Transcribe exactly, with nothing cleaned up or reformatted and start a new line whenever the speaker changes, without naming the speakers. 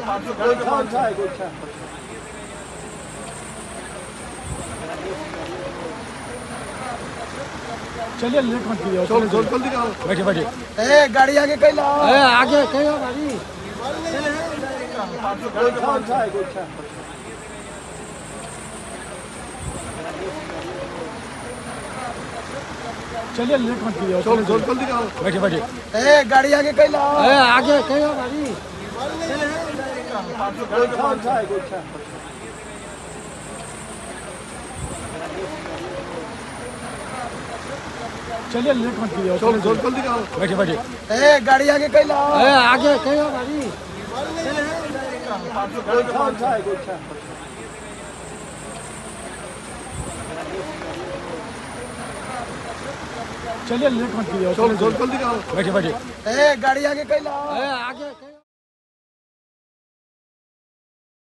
चलिए लेट मत कीजिए।
चलो जल्दी जल्दी करो।
बैठिए बैठिए।
ए गाड़ी आगे कहीं लाओ।
ए आगे कहीं हो गाड़ी। चलिए लेट मत कीजिए।
चलो जल्दी जल्दी करो।
बैठिए बैठिए।
ए गाड़ी आगे कहीं लाओ।
ए आगे कहीं हो गाड़ी। चलिए लेट मत कीजिए।
चलो जल्दी जल्दी करो।
बैठिए बैठिए।
ए गाड़ी आगे कहीं लाओ।
ए आगे कहीं हो गाड़ी। चलिए लेट मत कीजिए।
चलो जल्दी जल्दी करो।
बैठिए बैठिए।
ए गाड़ी आगे कहीं लाओ।
ए आगे कहीं